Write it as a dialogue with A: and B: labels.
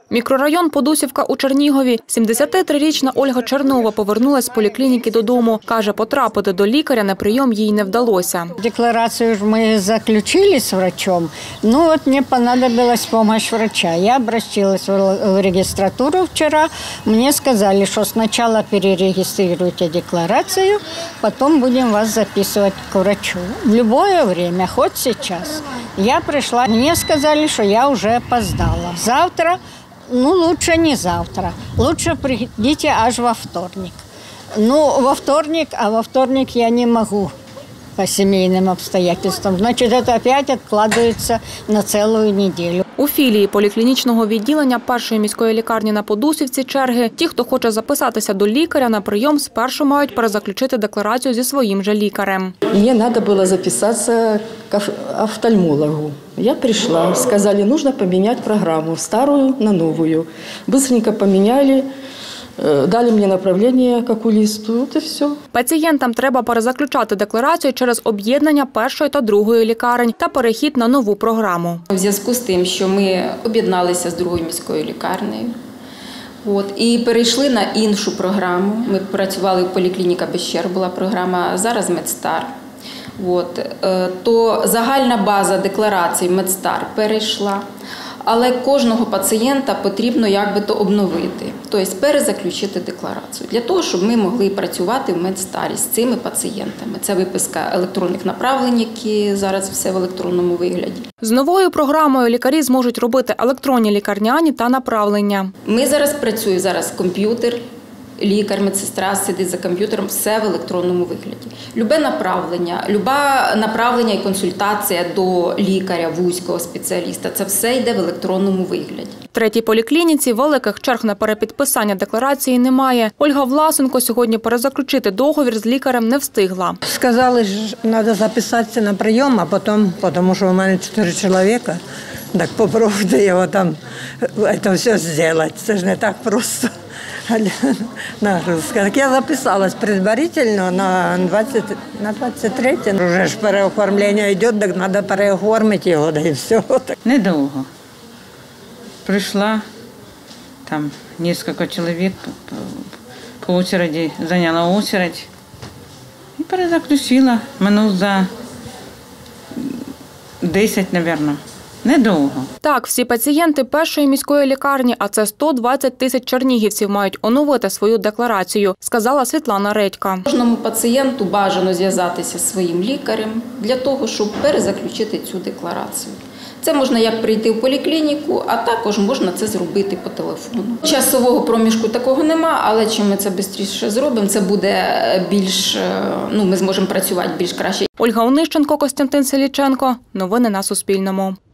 A: Мікрорайон Подусівка у Чернігові. 73-річна Ольга Чернова повернулась з поліклініки додому. Каже, потрапити до лікаря на прийом їй не вдалося.
B: Декларацию мы заключили с врачом, но вот мне понадобилась помощь врача. Я обратилась в регистратуру вчера. Мне сказали, что сначала перерегистрируйте декларацию, потом будем вас записывать к врачу. В любое время, хоть сейчас. Я пришла, мне сказали, что я уже опоздала. Завтра, лучше не завтра, лучше придите аж во вторник. Во вторник я не могу по семейным обстоятельствам. Значит, это опять откладывается на целую неделю.
A: У філії поліклінічного відділення першої міської лікарні на Подусівці черги. Ті, хто хоче записатися до лікаря на прийом, спершу мають перезаключити декларацію зі своїм же лікарем.
C: Мені треба було записатися к офтальмологу. Я прийшла, сказали, нужно поміняти програму, стару на нову. Быстренько поміняли. Дали мені направлення к окулісту, і все.
A: Пацієнтам треба перезаключати декларацію через об'єднання першої та другої лікарень та перехід на нову програму.
D: У зв'язку з тим, що ми об'єдналися з другою міською лікарнею і перейшли на іншу програму. Ми працювали в поліклініка без черг, була програма, зараз Медстар. То загальна база декларацій Медстар перейшла. Але кожного пацієнта потрібно обновити, тобто перезаключити декларацію, для того, щоб ми могли працювати в Медстарі з цими пацієнтами. Це виписка електронних направлень, які зараз все в електронному вигляді.
A: З новою програмою лікарі зможуть робити електронні лікарняні та направлення.
D: Ми зараз працюємо, комп'ютер, лікар, медсестра сидить за комп'ютером, все в електронному вигляді. Любе направлення і консультація до лікаря, вузького спеціаліста, це все йде в електронному вигляді.
A: В третій поліклініці великих черг на перепідписання декларації немає. Ольга Власенко сьогодні перезаключити договір з лікарем не встигла.
E: Сказали, що треба записатися на прийом, а потім, тому що у мене 4 чоловіка, так попробуйте його там це все зробити. Це ж не так просто. Так я записалась предварительно на 23. Вже ж переоформлення йде, так треба переоформити його, і все.
F: Недовго. Прийшла, там кілька чоловік по очереді, зайняла очередь і перезаключила минут за 10, мабуть. Недовго.
A: Так, всі пацієнти першої міської лікарні, а це 120 тисяч чернігівців, мають оновити свою декларацію, сказала Світлана Редька.
D: Кожному пацієнту бажано зв'язатися зі своїм лікарем для того, щоб перезаключити цю декларацію. Це можна як прийти в поліклініку, а також можна це зробити по телефону. Часового проміжку такого нема, але чим ми це швидше зробимо, це буде більш, ми зможемо працювати більш краще.
A: Ольга Онищенко, Костянтин Селіченко. Новини на Суспільному.